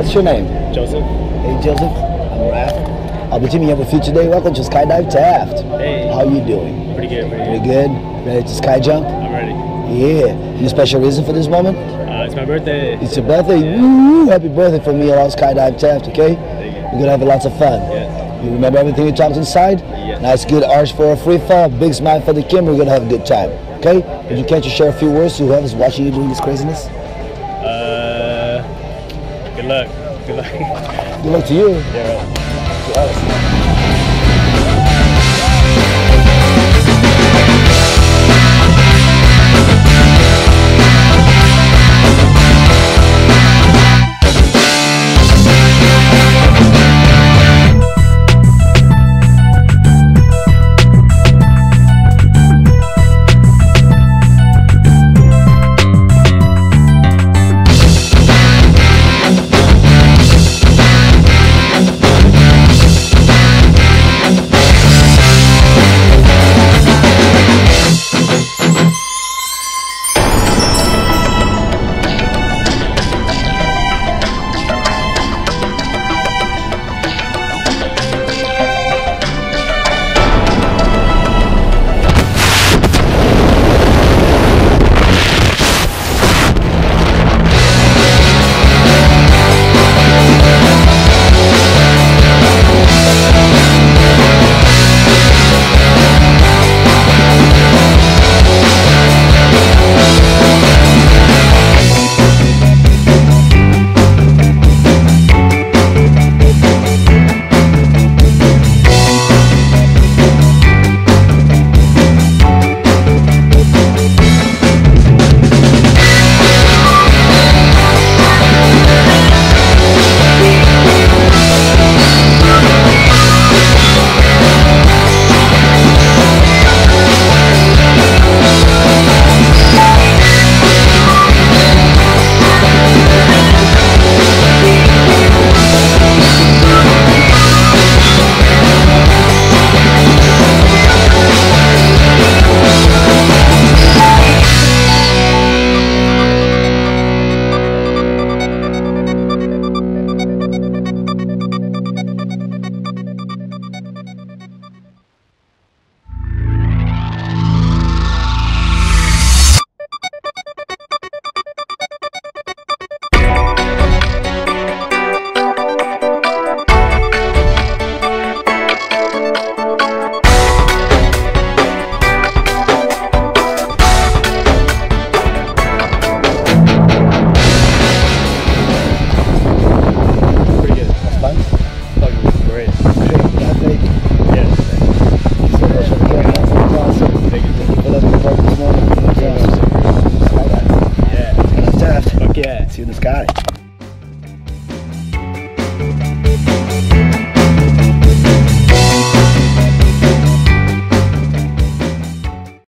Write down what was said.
What's your name? Joseph. Hey Joseph, I'm Raph. I'll be teaming you up with you today. Welcome to Skydive Taft. Hey. How you doing? Pretty good, Pretty good. Ready to sky jump? I'm ready. Yeah. Any special reason for this moment? It's my birthday. It's your birthday? Yeah. Woo! Happy birthday from me around Skydive Taft, okay? Thank you. We're gonna have lots of fun. Yes. You remember everything you talked inside? Yes. Nice good arch for a free fall, big smile for the camera. We're gonna have a good time, okay? Would you care to share a few words to whoever's watching you doing this craziness? Good luck. Good luck. Good luck to you. Yeah, right. To us. See you in the sky.